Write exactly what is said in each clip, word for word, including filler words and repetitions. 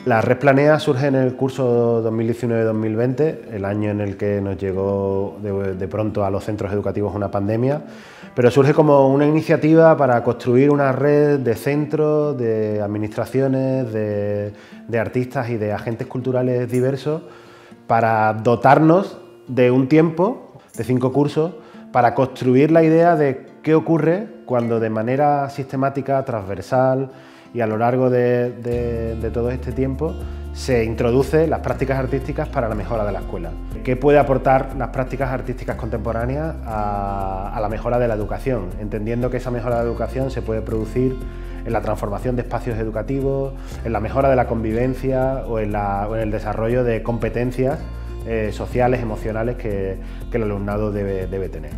La Red Planea surge en el curso dos mil diecinueve dos mil veinte, el año en el que nos llegó de, de pronto a los centros educativos una pandemia, pero surge como una iniciativa para construir una red de centros, de administraciones, de, de artistas y de agentes culturales diversos para dotarnos de un tiempo, de cinco cursos, para construir la idea de qué ocurre cuando de manera sistemática, transversal y a lo largo de, de, de todo este tiempo se introduce las prácticas artísticas para la mejora de la escuela. ¿Qué puede aportar las prácticas artísticas contemporáneas a, a la mejora de la educación? Entendiendo que esa mejora de la educación se puede producir en la transformación de espacios educativos, en la mejora de la convivencia o en, la, o en el desarrollo de competencias eh, sociales, emocionales que, que el alumnado debe, debe tener.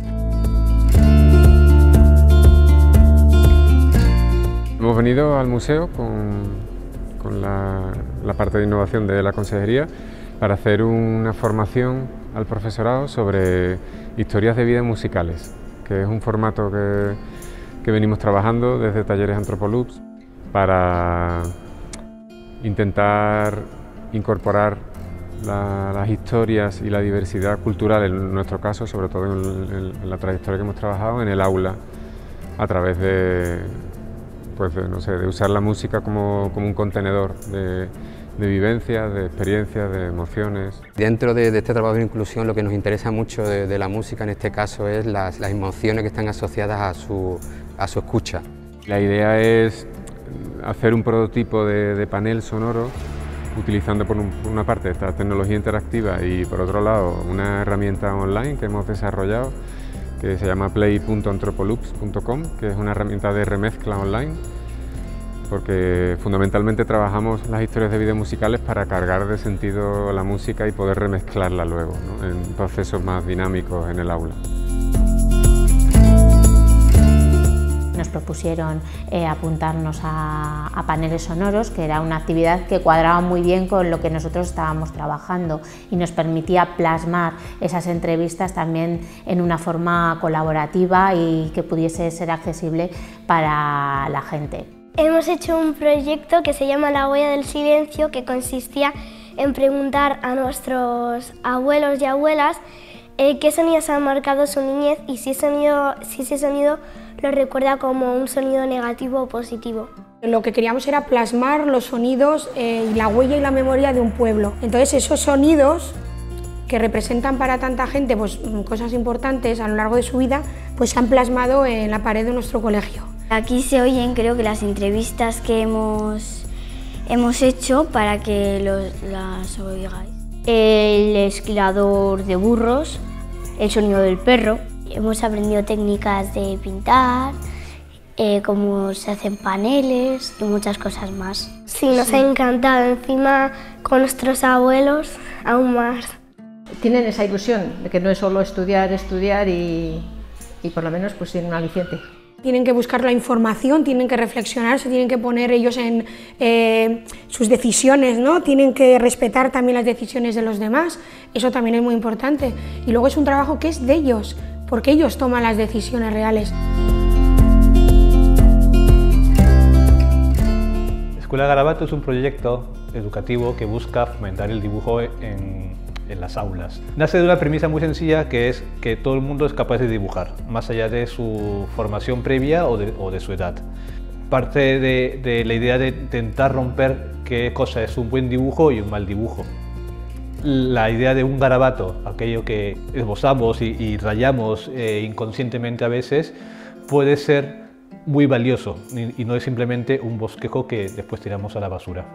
Hemos venido al museo con, con la, la parte de innovación de la consejería para hacer una formación al profesorado sobre historias de vida musicales, que es un formato que, que venimos trabajando desde Talleres Antropoloops para intentar incorporar la, las historias y la diversidad cultural, en nuestro caso, sobre todo en, en, en la trayectoria que hemos trabajado, en el aula, a través de Pues de, no sé, de usar la música como, como un contenedor de, de vivencias, de experiencias, de emociones. Dentro de, de este trabajo de inclusión lo que nos interesa mucho de, de la música en este caso es las, las emociones que están asociadas a su, a su escucha. La idea es hacer un prototipo de, de panel sonoro utilizando por, un, por una parte esta tecnología interactiva y por otro lado una herramienta online que hemos desarrollado que se llama play punto antropoloops punto com, que es una herramienta de remezcla online, porque fundamentalmente trabajamos las historias de vida musicales para cargar de sentido la música y poder remezclarla luego, ¿no?, en procesos más dinámicos en el aula. Nos propusieron eh, apuntarnos a, a paneles sonoros, que era una actividad que cuadraba muy bien con lo que nosotros estábamos trabajando y nos permitía plasmar esas entrevistas también en una forma colaborativa y que pudiese ser accesible para la gente. Hemos hecho un proyecto que se llama La Huella del Silencio, que consistía en preguntar a nuestros abuelos y abuelas eh, qué sonidos han marcado su niñez y si ese sonido, si ese sonido lo recuerda como un sonido negativo o positivo. Lo que queríamos era plasmar los sonidos eh, y la huella y la memoria de un pueblo. Entonces esos sonidos que representan para tanta gente pues, cosas importantes a lo largo de su vida, pues se han plasmado en la pared de nuestro colegio. Aquí se oyen, creo que las entrevistas que hemos, hemos hecho para que los, las oigáis. El esquilador de burros, el sonido del perro. Hemos aprendido técnicas de pintar, eh, cómo se hacen paneles y muchas cosas más. Sí, nos sí. ha encantado, encima con nuestros abuelos aún más. Tienen esa ilusión de que no es solo estudiar, estudiar y, y por lo menos pues tienen un aliciente. Tienen que buscar la información, tienen que reflexionar, se tienen que poner ellos en eh, sus decisiones, ¿no? Tienen que respetar también las decisiones de los demás, eso también es muy importante. Y luego es un trabajo que es de ellos, porque ellos toman las decisiones reales. Escuela Garabato es un proyecto educativo que busca fomentar el dibujo en, en las aulas. Nace de una premisa muy sencilla, que es que todo el mundo es capaz de dibujar, más allá de su formación previa o de, o de su edad. Parte de, de la idea de intentar romper qué cosa es un buen dibujo y un mal dibujo. La idea de un garabato, aquello que esbozamos y, y rayamos eh, inconscientemente a veces, puede ser muy valioso y, y no es simplemente un bosquejo que después tiramos a la basura.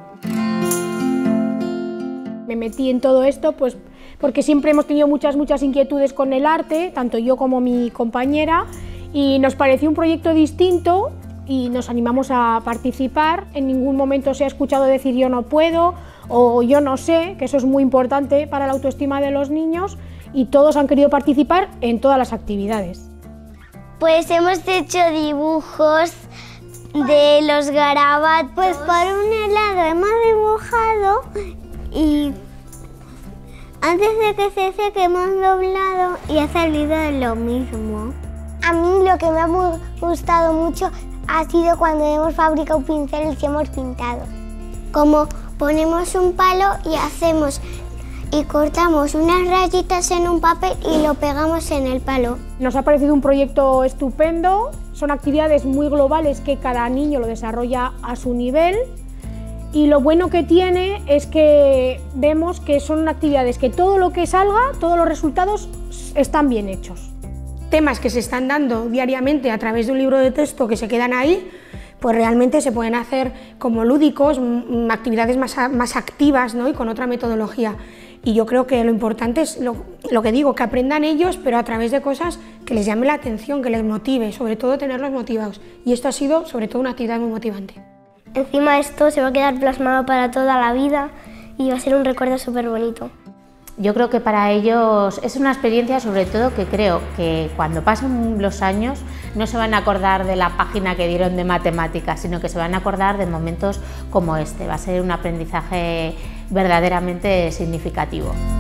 Me metí en todo esto pues, porque siempre hemos tenido muchas, muchas inquietudes con el arte, tanto yo como mi compañera, y nos pareció un proyecto distinto y nos animamos a participar. En ningún momento se ha escuchado decir yo no puedo o yo no sé, que eso es muy importante para la autoestima de los niños, y todos han querido participar en todas las actividades. Pues hemos hecho dibujos de los garabatos. Pues por un lado hemos dibujado y antes de que se seque hemos doblado y ha salido lo mismo. A mí lo que me ha gustado mucho ha sido cuando hemos fabricado pinceles y hemos pintado. Como ponemos un palo y hacemos y cortamos unas rayitas en un papel y lo pegamos en el palo. Nos ha parecido un proyecto estupendo, son actividades muy globales que cada niño lo desarrolla a su nivel y lo bueno que tiene es que vemos que son actividades que todo lo que salga, todos los resultados están bien hechos. Temas que se están dando diariamente a través de un libro de texto que se quedan ahí, pues realmente se pueden hacer como lúdicos, actividades más, más activas, ¿no? Y con otra metodología. Y yo creo que lo importante es lo, lo que digo, que aprendan ellos, pero a través de cosas que les llame la atención, que les motive, sobre todo tenerlos motivados. Y esto ha sido sobre todo una actividad muy motivante. Encima esto se va a quedar plasmado para toda la vida y va a ser un recuerdo súper bonito. Yo creo que para ellos es una experiencia, sobre todo, que creo que cuando pasen los años no se van a acordar de la página que dieron de matemáticas, sino que se van a acordar de momentos como este. Va a ser un aprendizaje verdaderamente significativo.